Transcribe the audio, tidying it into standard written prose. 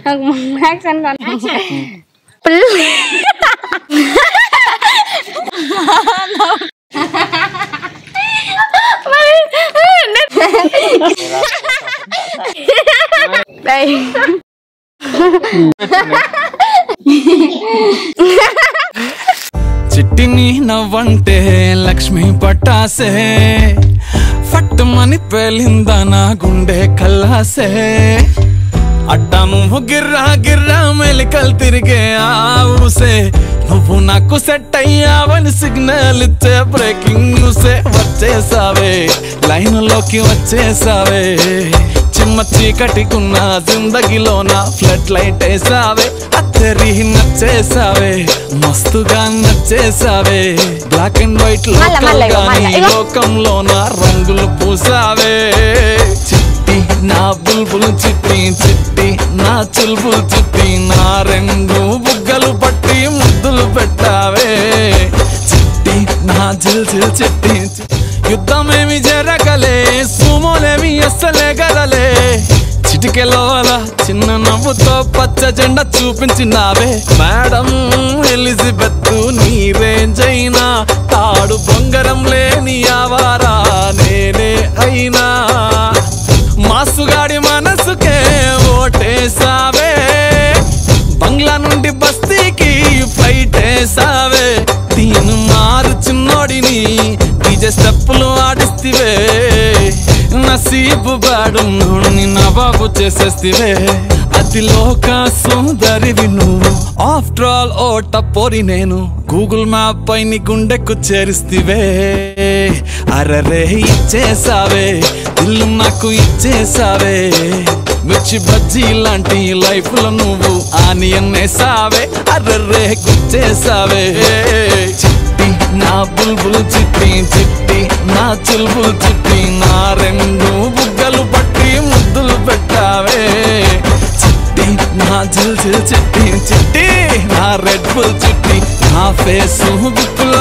action చిట్టిని నవ్వంటే Lakshmi పట్టాసే ఫట్టుమని పేలిందా నా గుండె కల్లాసే అట్టా నువ్వు గిర్రా గిర్రా మెలికలు తిరిగే ఆవుసే నువ్వు నాకు సెట్ అయ్యావని సిగ్నల్ ఇచ్చే బ్రేకింగ్ న్యూసే వచ్చేసావే లైన్ లోకి వచ్చేసావే చిమ్మ చీకటికున్న జిందగీలో నా ఫ్లడ్ లైట్ వేసావే అత్తరి నచ్చేసావే మస్తుగా నచ్చేసావే బ్లాక్ అండ్ వైట్ లోకంలో నా రంగులు పూసావే చిట్టి నా బుల్బుల్ చిట్టి చిట్టి నా చుల్బుల్ చిట్టి నా రెండు బుగ్గలు పట్టి ముద్దులు పెట్టావే చిట్టి నా జిల్ జిల్ చిట్టి యుద్ధమేమి జరగలే సుమోలేమి అస్సలే గదలే చిటికెలో అలా చిన్న నవ్వుతో పచ్చ జెండా చూపించినావే మేడం ఎలిజబెత్ నీ రేంజ్ అయినా తాడు బొంగరం లేని ఆవారా నేనే అయినా మాసుగాడి మనసుకే ఓటేసావే బంగ్లా నుండి బస్తీకి ఫ్లైట్ వేసావే దీని మారు చిన్నోడిని డీజే స్టెప్పులు ఆడిస్తివే నసీబు బాడున్నోడిని నవాబు చేసేస్తివే అతిలోక సుందరివి నువ్వు ఆఫ్టర్ ఆల్ ఓ టపోరి నేను గూగుల్ మ్యాప్ పై నీ గుండెకు చేరిస్తివే అరరే ఇచ్చేసావే ఇల్లు నాకు ఇచ్చేసావే మిర్చి బజ్జీ లాంటి లైఫ్ లో నువ్వు ఆనియన్ వేసావే అర్రే గుచ్చేసావే చిట్టి నా బుల్బుల్ చిట్టి చిట్టి నా చుల్బుల్ చిట్టి నా రెండు బుగ్గలు పట్టి ముద్దులు పెట్టావే చిట్టి నా జిల్ జిల్ చిట్టి చిట్టి నా రెడ్ బుల్ చిట్టి నా ఫేస్ బుక్కుల